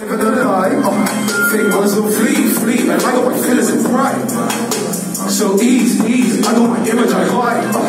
Fingers will flee, and I got my feelings in pride. So ease, I got my image I hide.